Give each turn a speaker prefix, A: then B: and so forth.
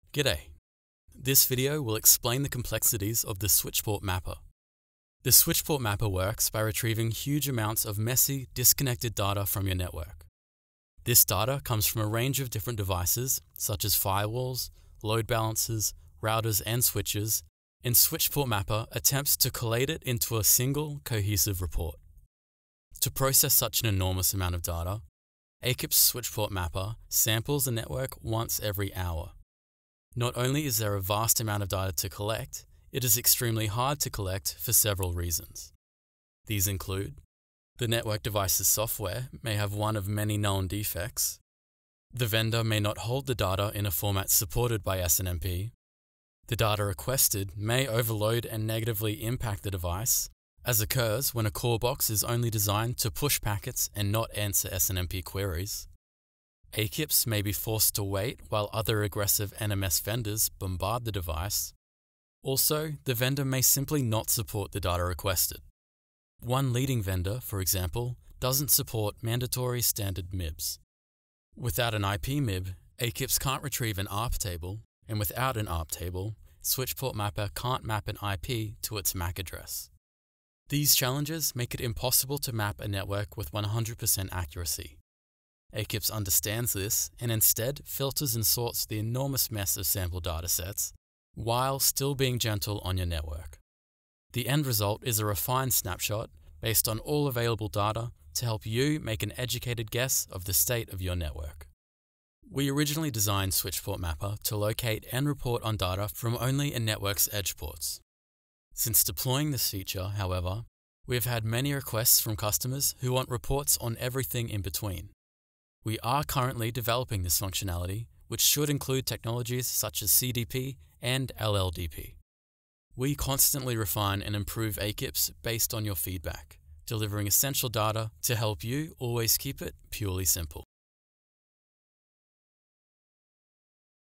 A: G'day. This video will explain the complexities of the switchport mapper. The switchport mapper works by retrieving huge amounts of messy, disconnected data from your network. This data comes from a range of different devices, such as firewalls, load balancers, routers and switches, and switchport mapper attempts to collate it into a single, cohesive report. To process such an enormous amount of data, AKIPS switchport mapper samples the network once every hour. Not only is there a vast amount of data to collect, it is extremely hard to collect for several reasons. These include: the network device's software may have one of many known defects, the vendor may not hold the data in a format supported by SNMP, the data requested may overload and negatively impact the device, as occurs when a core box is only designed to push packets and not answer SNMP queries. AKIPS may be forced to wait while other aggressive NMS vendors bombard the device. Also, the vendor may simply not support the data requested. One leading vendor, for example, doesn't support mandatory standard MIBs. Without an IP MIB, AKIPS can't retrieve an ARP table, and without an ARP table, switchport mapper can't map an IP to its MAC address. These challenges make it impossible to map a network with 100% accuracy. AKIPS understands this and instead filters and sorts the enormous mess of sample datasets while still being gentle on your network. The end result is a refined snapshot based on all available data to help you make an educated guess of the state of your network. We originally designed switchport mapper to locate and report on data from only a network's edge ports. Since deploying this feature, however, we have had many requests from customers who want reports on everything in between. We are currently developing this functionality, which should include technologies such as CDP and LLDP. We constantly refine and improve AKIPS based on your feedback, delivering essential data to help you always keep it purely simple.